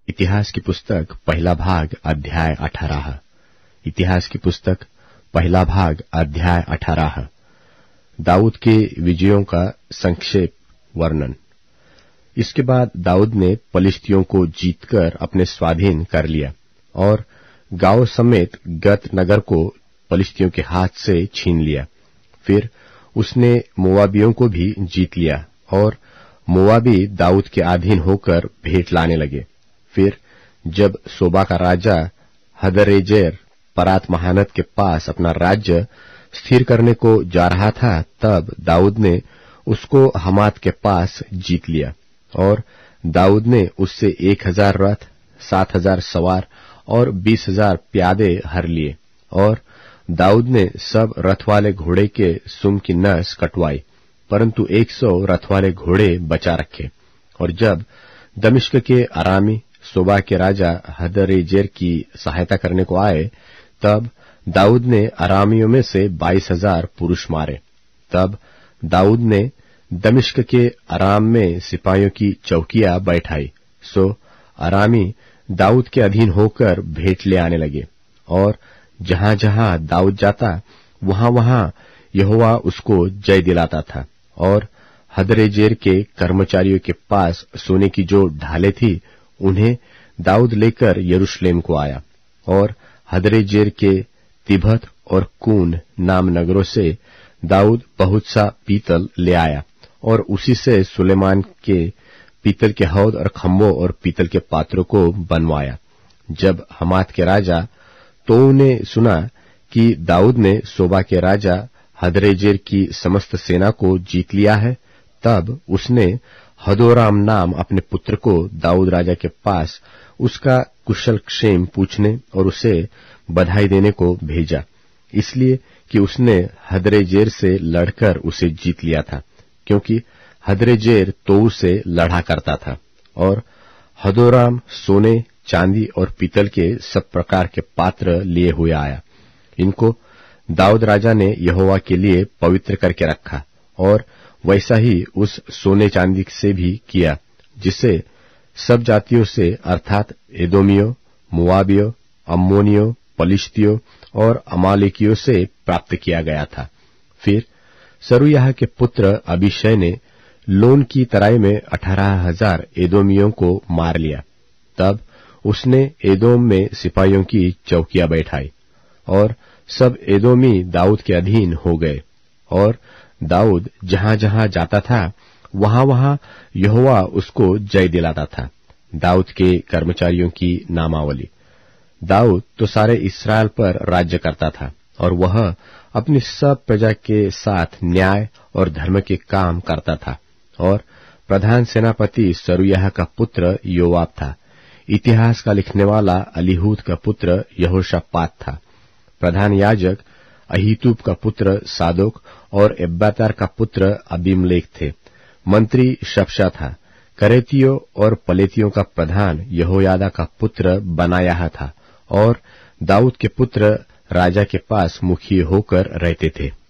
इतिहास की पुस्तक पहला भाग अध्याय 18। इतिहास की पुस्तक पहला भाग अध्याय 18। दाऊद के विजयों का संक्षेप वर्णन। इसके बाद दाऊद ने पलिश्तियों को जीतकर अपने स्वाधीन कर लिया और गांव समेत गत नगर को पलिश्तियों के हाथ से छीन लिया। फिर उसने मोआबियों को भी जीत लिया और मोआबी दाऊद के अधीन होकर भेंट लाने लगे। फिर जब सोबा का राजा हदरेजेर परात महानद के पास अपना राज्य स्थिर करने को जा रहा था, तब दाऊद ने उसको हमात के पास जीत लिया और दाऊद ने उससे 1000 रथ, 7000 सवार और 20,000 प्यादे हर लिए। और दाऊद ने सब रथ वाले घोड़े के सुम की नस कटवाई, परंतु 100 रथ वाले घोड़े बचा रखे। और जब दमिश्क के अरामी सोबा के राजा हदरेजेर की सहायता करने को आए, तब दाऊद ने अरामियों में से 22,000 पुरुष मारे। तब दाऊद ने दमिश्क के अराम में सिपाहियों की चौकियां बैठाई, सो अरामी दाऊद के अधीन होकर भेंट ले आने लगे। और जहां जहां दाऊद जाता, वहां वहां यहोवा उसको जय दिलाता था। और हदरेजेर के कर्मचारियों के पास सोने की जो ढालें थी, उन्हें दाऊद लेकर यरूशलेम को आया। और हदरेजेर के तिबहत और कून नाम नगरों से दाऊद बहुत सा पीतल ले आया और उसी से सुलेमान के पीतल के हौद और खम्भों और पीतल के पात्रों को बनवाया। जब हमात के राजा तोऊ ने सुना कि दाऊद ने सोबा के राजा हदरेजेर की समस्त सेना को जीत लिया है, तब उसने हदोराम नाम अपने पुत्र को दाऊद राजा के पास उसका कुशल क्षेम पूछने और उसे बधाई देने को भेजा, इसलिए कि उसने हदरेजेर से लड़कर उसे जीत लिया था, क्योंकि हदरेजेर तोऊ से लड़ा करता था। और हदोराम सोने, चांदी और पीतल के सब प्रकार के पात्र लिए हुए आया। इनको दाऊद राजा ने यहोवा के लिए पवित्र करके रखा और वैसा ही उस सोने चांदी से भी किया, जिसे सब जातियों से अर्थात एदोमियों, मोआबियों, अम्मोनियों, पलिश्तियों और अमालेकियों से प्राप्त किया गया था। फिर सरूयाह के पुत्र अबीशै ने लोन की तराई में 18,000 एदोमियों को मार लिया। तब उसने एदोम में सिपाहियों की चौकियां बैठाई और सब एदोमी दाऊद के अधीन हो गए। और दाऊद जहां जहां जाता था, वहां वहां यहोवा उसको जय दिलाता था। दाऊद के कर्मचारियों की नामावली। दाऊद तो सारे इस्राएल पर राज्य करता था और वह अपनी सब प्रजा के साथ न्याय और धर्म के काम करता था। और प्रधान सेनापति सरूयाह का पुत्र योआब था। इतिहास का लिखने वाला अलीहूद का पुत्र यहोशापात था। प्रधान याजक अहीतूब का पुत्र सादोक और एब्यातार का पुत्र अबीमलेक थे। मंत्री शप्शा था। करेतियों और पलेतियों का प्रधान यहोयादा का पुत्र बनायाह था। और दाऊद के पुत्र राजा के पास मुखिए होकर रहते थे।